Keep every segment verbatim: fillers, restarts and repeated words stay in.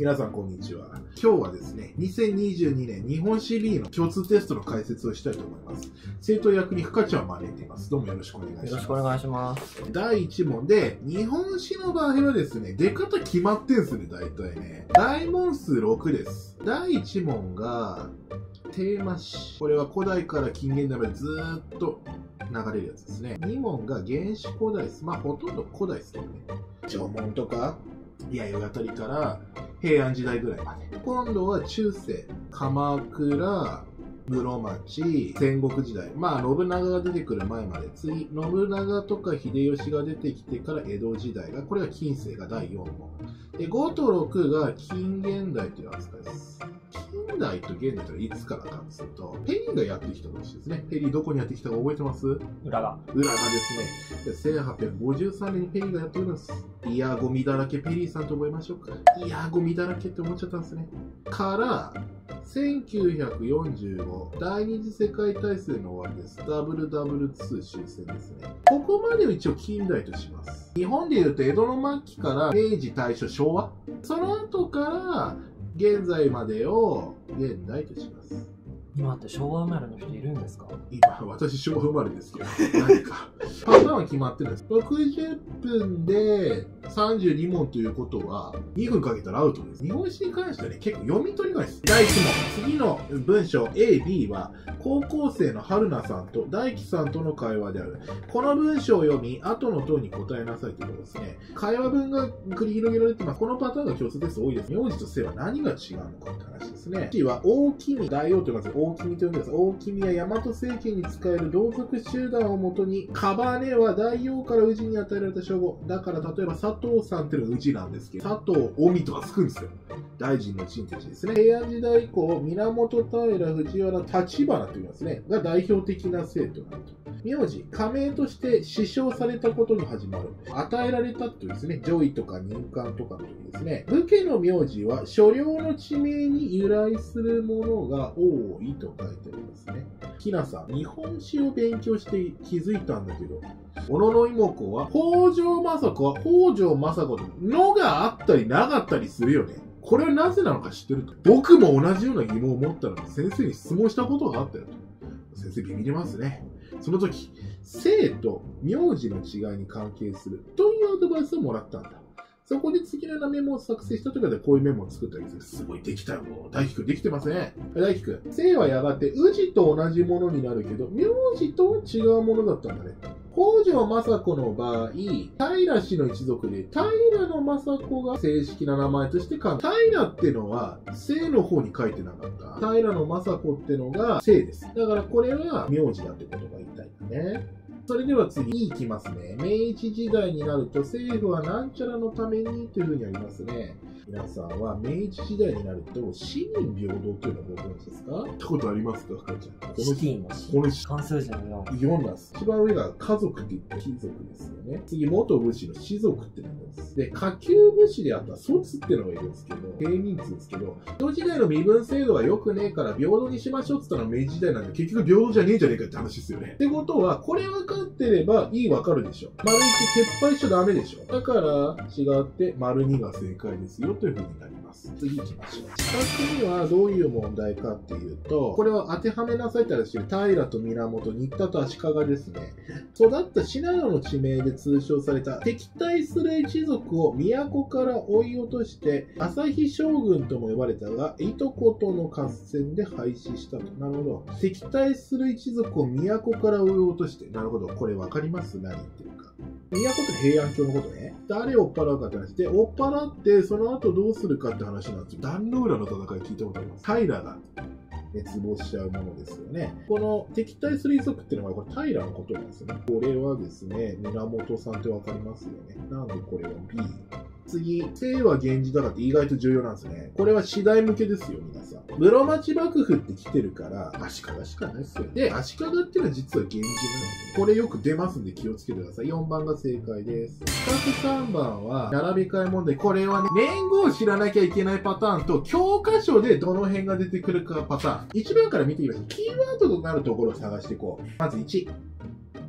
皆さんこんにちは。今日はですね、にせんにじゅうにねん日本史 ビー の共通テストの解説をしたいと思います。生徒役に深ちゃんを招いています。どうもよろしくお願いします。 よろしくお願いします。 だいいち問で、日本史の場合はですね、出方決まってんすね、大体ね。大問数ろくです。だいいち問が、テーマ史。これは古代から近現代までずーっと流れるやつですね。に問が原始古代です。まあ、ほとんど古代ですけどね。縄文とか、弥生あたりから平安時代ぐらいまで。今度は中世、鎌倉、室町、戦国時代。まあ、信長が出てくる前まで。次、信長とか秀吉が出てきてから江戸時代が、これが近世がだいよん問。で、ごとろくが近現代という扱いです。近代と現代とはいつからかとすると、ペリーがやってきた年ですね。ペリーどこにやってきたか覚えてます？ 裏が。 裏がですね。せんはっぴゃくごじゅうさんねんにペリーがやっております。いや、ゴミだらけペリーさんと覚えましょうか。いや、ゴミだらけって思っちゃったんですね。から、せんきゅうひゃくよんじゅうご、第二次世界大戦の終わりです。ダブルダブルツー 終戦ですね。ここまでを一応近代とします。日本で言うと江戸の末期から明治、大正、昭和。その後から現在までを現代とします。 今って昭和生まれの人いるんですか？ 今、私昭和生まれですけど、何か。パターンは決まってるんです。ろくじゅっぷんでさんじゅうに問ということは、にふんかけたらアウトです。日本史に関してはね、結構読み取りがないです。だいいち問。次の文章 エー、ビー は、高校生の春菜さんと大樹さんとの会話である。この文章を読み、後の問いに答えなさいということですね。会話文が繰り広げられてます。このパターンが共通テスト多いです。名字と姓は何が違うのかって話ですね。C は、大君、大王と言います。大君と呼んでます。大君は大和政権に使える同族集団をもとに、カバネは大王から氏に与えられた称号。だから例えば佐藤さんっていうのが氏なんですけど、佐藤臣とかつくんですよ。大臣の陳哲ですね。平安時代以降、源平、藤原、立花と言いますね。が代表的な姓となると。名字、加盟として使称されたことに始まる。与えられたというですね、上位とか任官とかの時ですね。武家の名字は所領の地名に由来するものが多いと書いてありますね。ひなさん、日本史を勉強して気づいたんだけど、小野の妹子は、北条政子は北条政子とのがあったりなかったりするよね。これはなぜなのか知ってると。僕も同じような疑問を持ったので、先生に質問したことがあったよと。先生ビビりますね。その時、姓と名字の違いに関係するというアドバイスをもらったんだ。そこで次のようなメモを作成したときはこういうメモを作ったわけです。すごいできたよ。もう大輝くんできてますね。大輝くん。姓はやがて氏と同じものになるけど、名字とは違うものだったんだね。北条政子の場合、平氏の一族で、平の政子が正式な名前として考え、平ってのは、姓の方に書いてなかった。平の政子ってのが姓です。だからこれは名字だってことが言いたいんだね。それでは次いきますね。明治時代になると政府はなんちゃらのためにというふうにありますね。皆さんは明治時代になると市民平等というのはご存知ですか？聞いたことありますか？深ちゃん。このシティのこの関数字のよん。 よんなんです。一番上が家族って言って貴族ですよね。次、元武士の士族ってのがいます。で、下級武士であった卒ってのがいるんですけど、平民数ですけど、江戸時代の身分制度は良くねえから平等にしましょうって言ったのは明治時代なんで、結局平等じゃねえじゃねえかって話ですよね。ってことは、これ分かってればいい分かるでしょ。丸いち撤廃しちゃダメでしょ。だから、違って丸にが正解ですよというふうになります。次行きましょう。四角にはどういう問題かっていうと、これは当てはめなさいって話で、平と源、新田と足利ですね。育った信濃の地名で通称された敵対する一族を都から追い落として、旭将軍とも呼ばれたが、いとことの合戦で廃止したと。なるほど。敵対する一族を都から追い落として、なるほど。これわかります？何言ってるか。都って平安京のことね。誰を追っ払うかって話で、追っ払ってその後どうするかって話なんですよ。壇ノ浦の戦い聞いたことあります。平が滅亡しちゃうものですよね。この敵対する遺族っていうのはこれ平のことなんですよね。これはですね、源さんってわかりますよね。なんでこれは B。次、姓は源氏だからって意外と重要なんですね。これは次第向けですよ、皆さん。室町幕府って来てるから、足利しかないですよ。で、足利っていうのは実は源氏なんですね。これよく出ますんで気をつけてください。よんばんが正解です。四角さんばんは、並び替え問題。これはね、年号を知らなきゃいけないパターンと、教科書でどの辺が出てくるかパターン。いちばんから見てみましょう。キーワードとなるところを探していこう。まずいち。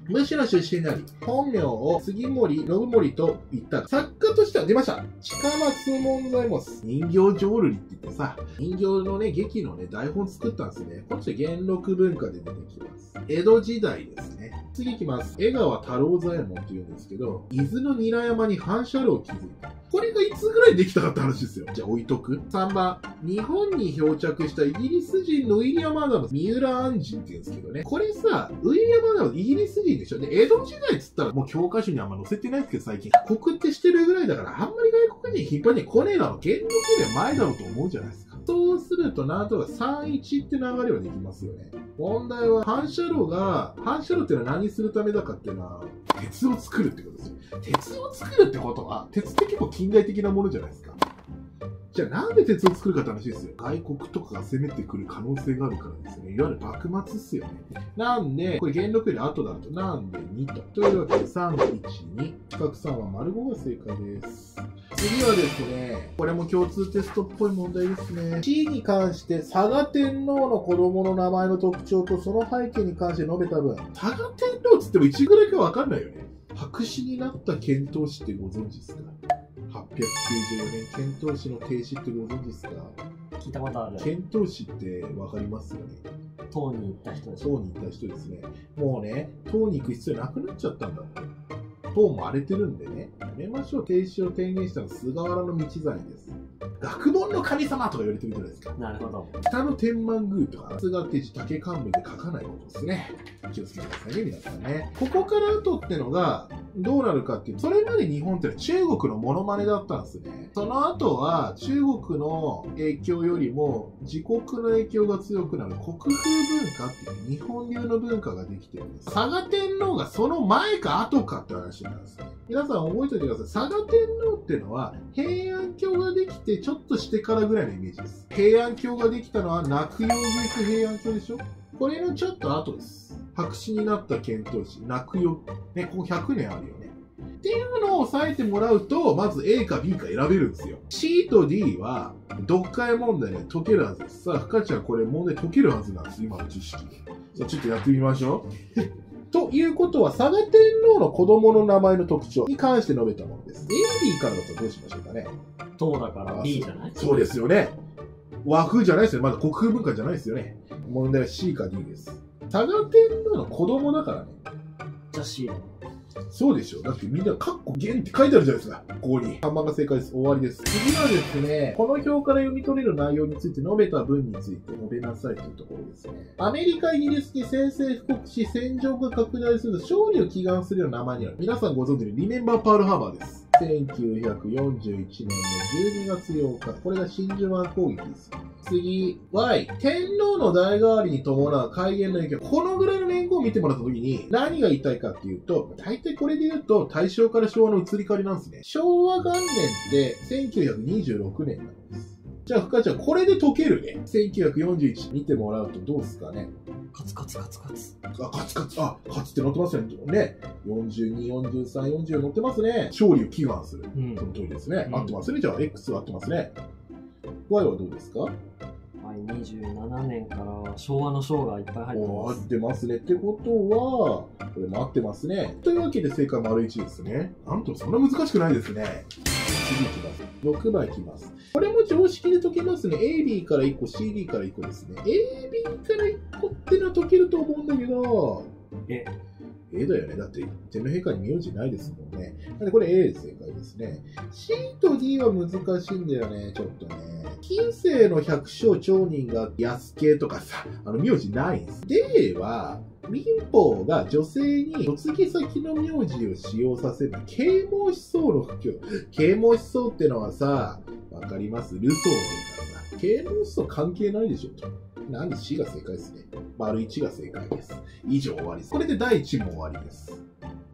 武士の出身であり、本名を杉森信盛と言った作家としては出ました。近松門左衛門。人形浄瑠璃って言ってさ、人形のね、劇のね、台本作ったんですね。こっちは元禄文化で出てきます。江戸時代ですね。次行きます。江川太郎左衛門って言うんですけど、伊豆の韮山に反射炉を築いた。これがいつぐらいできたかって話ですよ。じゃあ置いとく。さんばん、日本に漂着したイギリス人のウィリアム・アダムス、三浦安人って言うんですけどね。これさ、ウィリアム・アダムス、イギリス人でしょ。で、江戸時代っつったらもう教科書にあんま載せてないですけど、最近。国ってしてるぐらいだから、あんまり外国人頻繁に来ねえだろ。元禄よりは前だろうと思うじゃないですか。そうすると、なんとかさんいちって流れはできますよね。問題は、反射炉が、反射炉っていうのは何するためだかっていうのは、鉄を作るってことですよ。鉄を作るってことは、鉄って結構近代的なものじゃないですか。じゃあなんで鉄を作るかって話ですよ。外国とかが攻めてくる可能性があるからですね。いわゆる幕末っすよね。なんで、これ元禄より後だと、なんでにと。というわけでさん、いち、に。四角さんは丸ごが正解です。次はですね、これも共通テストっぽい問題ですね。地位に関して佐賀天皇の子供の名前の特徴とその背景に関して述べた分、佐賀天皇っつってもいちぐらいかわかんないよね。白紙になった遣唐使ってご存知ですか？はっぴゃくきゅうじゅうよねん、遣唐使の停止ってご存知ですか？ 聞いたことある。 遣唐使ってわかりますよね。 唐に行った人でしょ。 唐に行った人ですね。もうね、唐に行く必要なくなっちゃったんだって。唐も荒れてるんでね、やめましょう。停止を提言したのは菅原道真です。学問の神様とか言われてるじゃないですか。 なるほど。 北の天満宮とか、菅手地竹冠で書かないことですね。気をつけてくださいね、皆さんね。ここから後ってのが、どうなるかっていうと、それまで日本ってのは中国のモノマネだったんですね。その後は中国の影響よりも自国の影響が強くなる国風文化っていう日本流の文化ができてるんです。佐賀天皇がその前か後かって話なんですね。皆さん覚えておいてください。佐賀天皇っていうのは平安京ができてちょっとしてからぐらいのイメージです。平安京ができたのは落葉菊平安京でしょ。これのちょっと後です。白紙になった遣唐使、落葉、ね、ここひゃくねんあるよね。っていうのを押さえてもらうと、まず A か B か選べるんですよ。C と D は、読解問題で解けるはずです。さあ、深ちゃんこれ問題解けるはずなんです、今の知識で。じゃあちょっとやってみましょう。ということは、佐賀天皇の子供の名前の特徴に関して述べたものです。A、B からだとどうしましょうかね。 唐だから B じゃない？ そうですよね。和風じゃないですよね。まだ国風文化じゃないですよね。問題は C か D です。佐賀天皇の子供だからね。 じゃあ C。 そうでしょ。だってみんな、カッコ元って書いてあるじゃないですか。ここに。看板が正解です。終わりです。次はですね、この表から読み取れる内容について述べた文について述べなさいというところですね。アメリカ、イギリスに宣戦布告し、戦場が拡大すると勝利を祈願するような名前になる。皆さんご存知のリメンバー・パールハーバーです。せんきゅうひゃくよんじゅういちねんのじゅうにがつようか。これが真珠湾攻撃です。次、Y。天皇の代替わりに伴う改元の影響。このぐらいの年号を見てもらったときに、何が言いたいかっていうと、大体これで言うと、大正から昭和の移り変わりなんですね。昭和元年ってせんきゅうひゃくにじゅうろくねんなんです。じゃあ、深ちゃん、これで解けるね。せんきゅうひゃくよんじゅういち見てもらうとどうですかね。 カツカツカツカツ。 あ、カツカツ、あ、カツって載ってますよね。よんじゅうに、よんじゅうさん、よんじゅう載ってますね。勝利を祈願する。うん、その通りですね。うん、合ってますね。じゃあ、X は合ってますね。Y はどうですか？ にじゅうななねんから昭和の章がいっぱい入ってます。 合ってますね。ってことは、これも合ってますね。というわけで正解丸いちですね。なんとそんな難しくないですね。次いきます。ろくばいいきます。これも常識で解けますね。エービー からいっこ、シーディー からいっこですね。エービー からいっこってのは解けると思うんだけど、 え A だよね。だって天皇陛下に名字ないですもんね。なんでこれ A 正解ですね。C と D は難しいんだよね。ちょっとね。近世の百姓町人が安家とかさ、あの名字ないんです。D は民法が女性に嫁ぎ先の名字を使用させる啓蒙思想の布教。啓蒙思想ってのはさ、わかります？ルソーとかさ、啓蒙思想関係ないでしょと。なんで C が正解ですね。丸いちが正解です。以上終わりです。これでだいいち問終わりです。